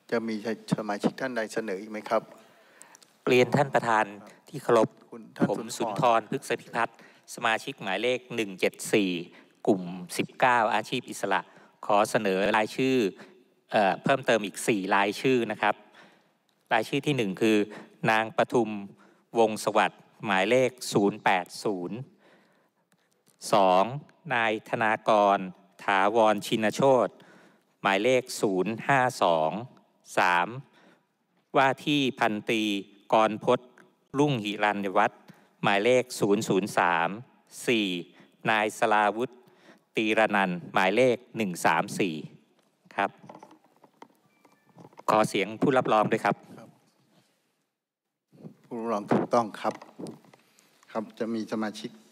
จะมีสมาชิกท่านใดเสนออีกไหมครับเรียนท่านประธานที่เคารพ ผมสุนทร พฤกษพิพัฒน์สมาชิกหมายเลข174กลุ่ม19อาชีพอิสระขอเสนอรายชื่อเพิ่มเติมอีก4รายชื่อนะครับรายชื่อที่1คือนางปทุมวงศ์สวัสดิ์หมายเลข080 2. นายธนากรถาวรชินโชติหมายเลข052 3. ว่าที่พันตรีกรพจน์รุ่งหิรัญวัฒน์หมายเลข003 4. นายสลาวุฒิตีรนันท์หมายเลข134ครับขอเสียงผู้รับรองด้วยครับผู้รับรองถูกต้องครับครับจะมีสมาชิก